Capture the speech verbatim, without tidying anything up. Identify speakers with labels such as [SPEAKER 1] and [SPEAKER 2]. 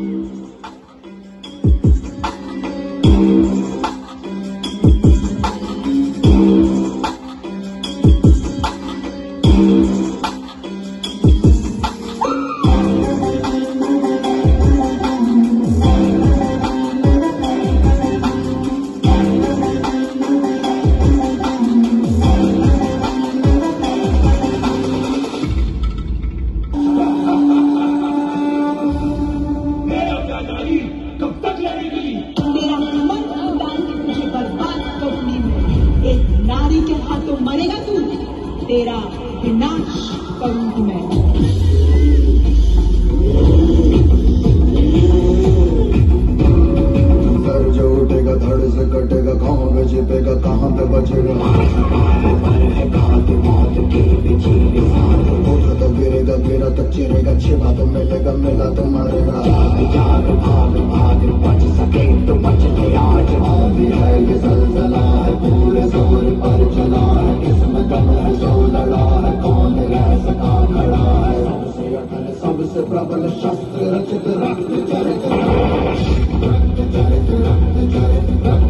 [SPEAKER 1] तेरा विनाश करूंगी मैं।
[SPEAKER 2] सर जो उठेगा धड़ से कटेगा, कहाँ पे छिपेगा कहाँ पे बचेगा, उठा तो गिरेगा गिरा तो चिरेगा, छिपा तो मिलेगा मिला तो मरेगा। भाग भाग भाग बच सके तो बच ले आज, आंधी है ये ज़लज़ला है पूरे जोर पर चला है, किस्मत गम है सो लड़ा है, कौन रह सका खड़ा है, सबसे अटल सबसे प्रबल शस्त्र रचित रक्त चरित रक्त चरित रक्त चरित